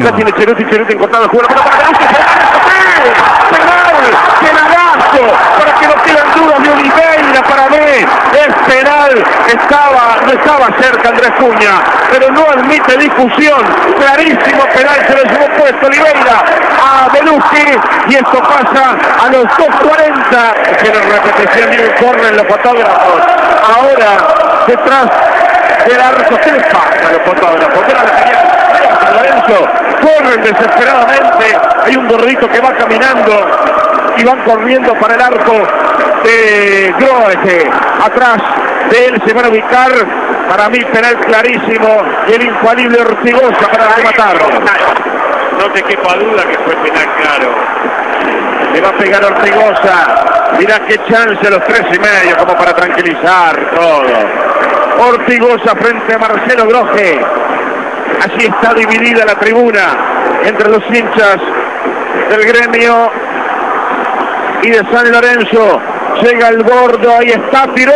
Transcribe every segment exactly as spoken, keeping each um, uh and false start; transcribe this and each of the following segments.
Ya tiene Ceruti, Ceruti encortado, juega para Caruso. ¡Penal! ¡Penalazo! Para que no queden dudas de Oliveira, para mí es penal. Estaba, no estaba cerca Andrés Cunha, pero no admite discusión. Clarísimo penal, se lo llevó puesto Oliveira a Beluski y esto pasa a los dos cuarenta. Hicieron repetición y un corner los fotógrafos. Ahora, detrás del arco, ¿qué les pasa a los fotógrafos? Lorenzo, corren desesperadamente, hay un gordito que va caminando y van corriendo para el arco de Grohe. Atrás de él se van a ubicar, para mí penal clarísimo, y el infalible Ortigosa para rematarlo. No te quepa duda que fue penal claro. Le va a pegar Ortigosa, mirá qué chance a los tres y medio como para tranquilizar todo. Ortigosa frente a Marcelo Grohe. Así está dividida la tribuna entre los hinchas del Gremio y de San Lorenzo. Llega el gordo, ahí está, tiró.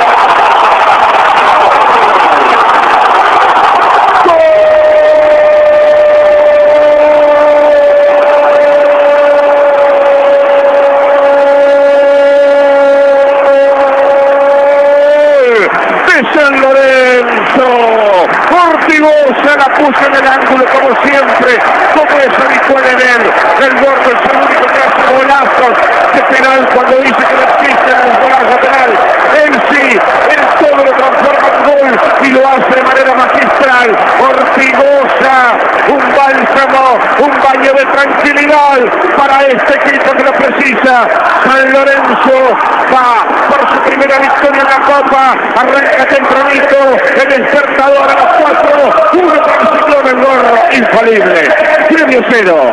San Lorenzo, Ortigosa la puso en el ángulo como siempre, como es habitual en él. El gordo es el único que hace golazos de penal cuando dice que no existe un golazo penal. Él sí, él todo lo transforma en gol y lo hace de manera magistral. Ortigosa, un bálsamo, un baño de tranquilidad para este equipo que lo precisa. San Lorenzo va por su primera victoria en la Copa, arranca tempranito, el despertador a las cuatro, uno para el Ciclón, el gordo, infalible. Gremio cero.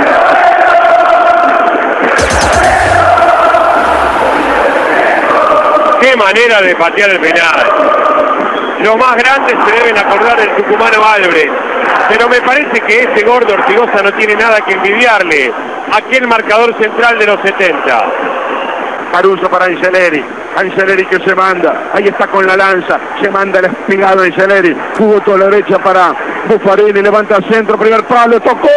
Qué manera de patear el penal. Los más grandes se deben acordar del tucumano Álvarez, pero me parece que este gordo Ortigosa no tiene nada que envidiarle a aquel marcador central de los setenta. Caruso para Angeleri, Angeleri que se manda, ahí está con la lanza, se manda el espigado Angeleri, jugó toda la derecha para Buffarini, levanta al centro, primer palo, tocó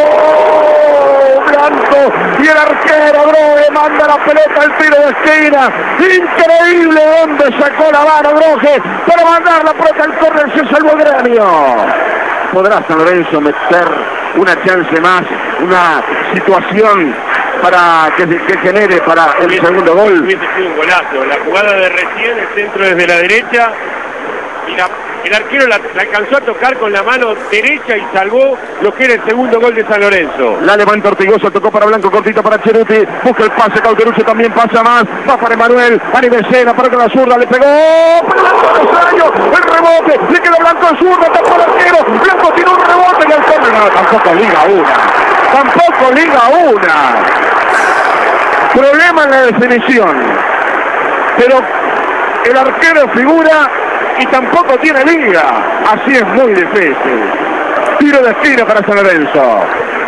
Blanco y el arquero Grohe manda la pelota al tiro de esquina. Increíble donde sacó la mano Grohe para mandar la pelota al córner, se salvó el Gremio. ¿Podrá San Lorenzo meter una chance más, una situación para que, que genere para el hubiese, segundo gol? Hubiese sido un golazo. La jugada de recién, el centro desde la derecha y la, el arquero la, la alcanzó a tocar con la mano derecha y salvó lo que era el segundo gol de San Lorenzo. La levanta Ortigosa, tocó para Blanco, cortito para Ceruti, busca el pase, Cauterucci también pasa más, va para Emanuel, Arivesena, para con la zurda, le pegó, el rebote, le queda Blanco en zurda, tapó el arquero, Blanco tiró un rebote y el córner, no, tampoco liga una, tampoco liga una. Problema en la definición, pero el arquero figura y tampoco tiene liga, así es muy difícil. Tiro de esquina para San Lorenzo.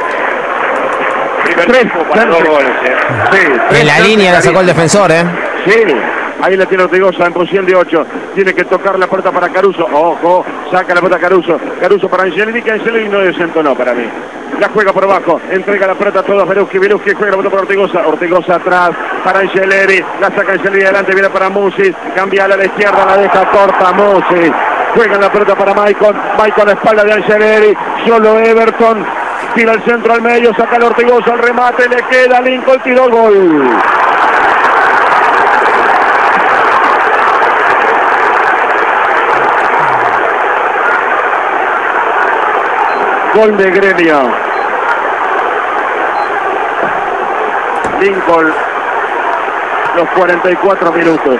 Tres, para dos goles, ¿eh? Sí, en la línea la sacó el defensor, ¿eh? Sí, ahí la tiene Ortigosa en posición de ocho. Tiene que tocar la puerta para Caruso. Ojo, saca la puerta Caruso. Caruso para Angelini, que Angelini no desentonó para mí. La juega por abajo, entrega la pelota a todos, Beluski, Beluski juega la pelota para Ortigosa, Ortigosa atrás, para Angeleri, la saca Angeleri adelante, viene para Musis, cambia a la izquierda, la deja corta Musis, juega la pelota para Maicon, Maicon a la espalda de Angeleri, solo Everton, tira el centro al medio, saca el Ortigosa, el remate, le queda Lincoln, tiró gol. Gol de Gremio. Lincoln, los cuarenta y cuatro minutos.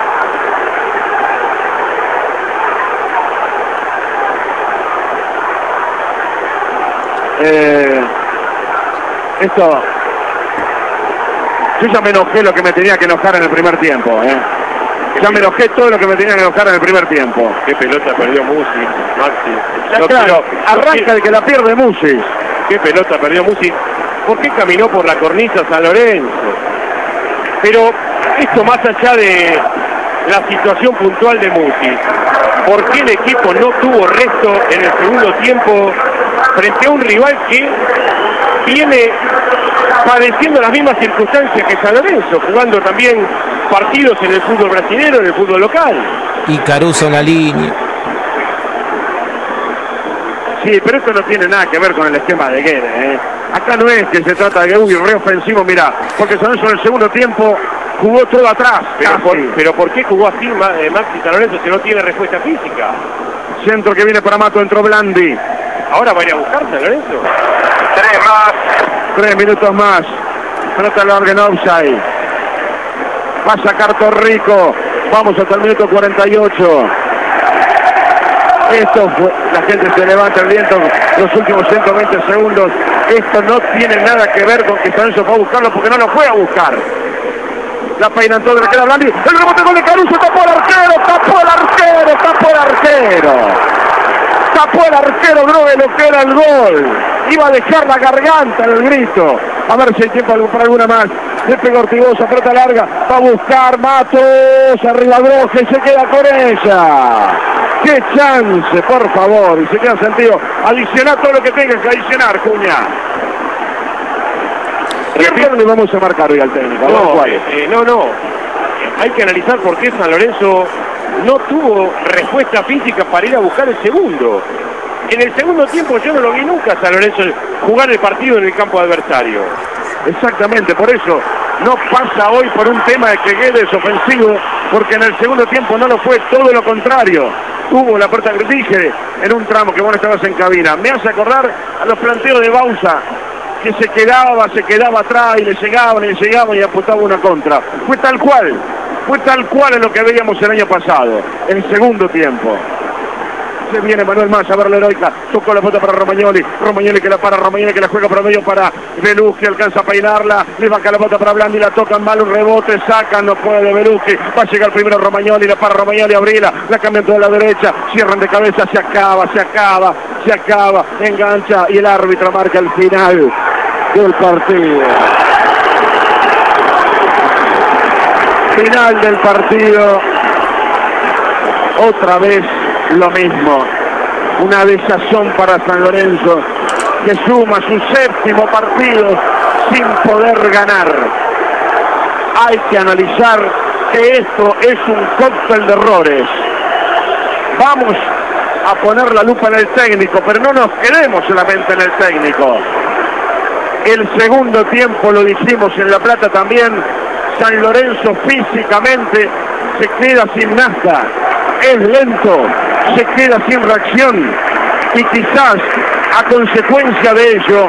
Eh, esto, yo ya me enojé lo que me tenía que enojar en el primer tiempo. Eh. Ya me enojé todo lo que me tenía que enojar en el primer tiempo. Qué pelota perdió Musis, Maxi. No, claro, arranca el que la pierde Musis. Qué pelota perdió Musis. ¿Por qué caminó por la cornisa San Lorenzo? Pero esto más allá de la situación puntual de Musis, ¿por qué el equipo no tuvo resto en el segundo tiempo frente a un rival que viene padeciendo las mismas circunstancias que San Lorenzo, jugando también partidos en el fútbol brasileño, en el fútbol local. Y Caruso en la línea. Sí, pero esto no tiene nada que ver con el esquema de Guedes, ¿eh? Acá no es que se trata de un reofensivo, mira, porque San Lorenzo en el segundo tiempo jugó todo atrás. Pero por, pero ¿por qué jugó así Maxi San Lorenzo si no tiene respuesta física? Centro que viene para Mato, entró Blandi. ¿Ahora va a ir a buscar San Lorenzo? Tres más. Tres minutos más. Trata larga en offside. Va a sacar Torrico. Vamos hasta el minuto cuarenta y ocho. Esto fue, la gente se levanta el viento los últimos ciento veinte segundos. Esto no tiene nada que ver con que San Lorenzo fue a buscarlo, porque no lo fue a buscar. La peinan todo, le queda Blandi. El rebote gol de Caruso, tapó el arquero, tapó el arquero, tapó el arquero. Tapó el arquero, Grobe, lo que era el gol. Iba a dejar la garganta en el grito. A ver si hay tiempo para alguna más. Le pegó Ortigosa, pelota larga. Va a buscar Matos. Arriba Groje, se queda con ella. ¡Qué chance, por favor! Y se queda sentido. Adicionar todo lo que tengas que adicionar, Cuña. ¿Qué le vamos a marcar hoy al técnico? No, eh, no, no. Hay que analizar por qué San Lorenzo no tuvo respuesta física para ir a buscar el segundo. En el segundo tiempo yo no lo vi nunca a San Lorenzo jugar el partido en el campo adversario. Exactamente, por eso no pasa hoy por un tema de que Guedes es ofensivo, porque en el segundo tiempo no lo fue, todo lo contrario. Tuvo la puerta que dije en un tramo que vos estabas en cabina. Me hace acordar a los planteos de Bausa, que se quedaba, se quedaba atrás y le llegaban y le llegaban y apuntaba una contra. Fue tal cual, fue tal cual en lo que veíamos el año pasado, en el segundo tiempo. Se viene Manuel Massa a ver la heroica, tocó la pelota para Romagnoli, Romagnoli que la para, Romagnoli que la juega por medio para Belucchi, alcanza a peinarla, le baja la pelota para Blandi, la tocan mal, un rebote, sacan, no puede Belucchi, va a llegar primero Romagnoli, la para Romagnoli, Abrila, la cambian toda la derecha, cierran de cabeza, se acaba, se acaba, se acaba, engancha y el árbitro marca el final del partido. Final del partido, otra vez lo mismo, una desazón para San Lorenzo, que suma su séptimo partido sin poder ganar. Hay que analizar que esto es un cóctel de errores. Vamos a poner la lupa en el técnico, pero no nos quedemos solamente en el técnico. El segundo tiempo, lo dijimos en La Plata también, San Lorenzo físicamente se queda sin nafta, es lento, se queda sin reacción y quizás a consecuencia de ello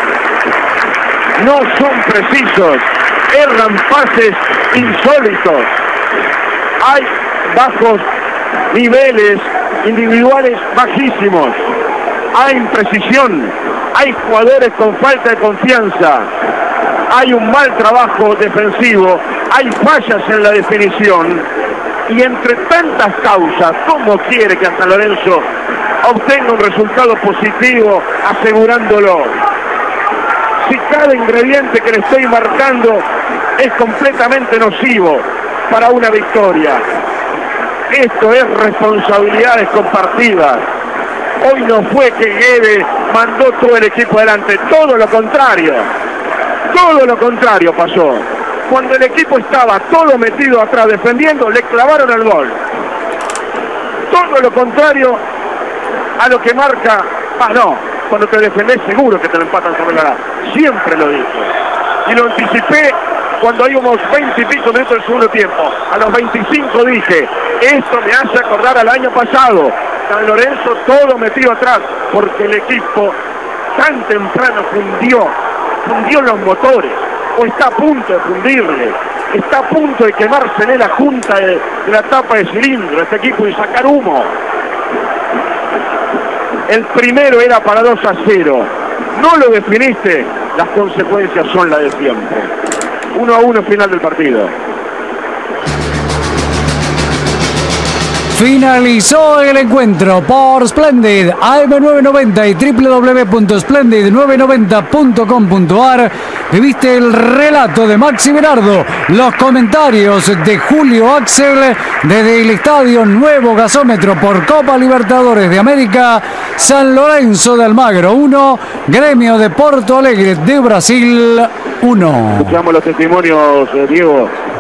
no son precisos, erran pases insólitos, hay bajos niveles individuales bajísimos, hay imprecisión, hay jugadores con falta de confianza, hay un mal trabajo defensivo, hay fallas en la definición. Y entre tantas causas, ¿cómo quiere que San Lorenzo obtenga un resultado positivo asegurándolo? Si cada ingrediente que le estoy marcando es completamente nocivo para una victoria. Esto es responsabilidades compartidas. Hoy no fue que Guedes mandó todo el equipo adelante, todo lo contrario. Todo lo contrario pasó. Cuando el equipo estaba todo metido atrás defendiendo, le clavaron el gol. Todo lo contrario a lo que marca, ah no, cuando te defendés seguro que te lo empatan sobre la edad. Siempre lo dije. Y lo anticipé cuando íbamos veinte y pico minutos del segundo tiempo. A los veinticinco dije, esto me hace acordar al año pasado. San Lorenzo todo metido atrás, porque el equipo tan temprano fundió, fundió los motores. O está a punto de fundirle, está a punto de quemarse la junta de, de la tapa de cilindro, este equipo, y sacar humo. El primero era para dos a cero, no lo definiste, las consecuencias son las de siempre. uno a uno final del partido. Finalizó el encuentro por Splendid A M nueve noventa y w w w punto splendid nueve noventa punto com punto a r. Viviste el relato de Maxi Berardo, los comentarios de Julio Axel desde el estadio Nuevo Gasómetro por Copa Libertadores de América. San Lorenzo de Almagro uno, Gremio de Porto Alegre de Brasil uno. Escuchamos los testimonios, Diego,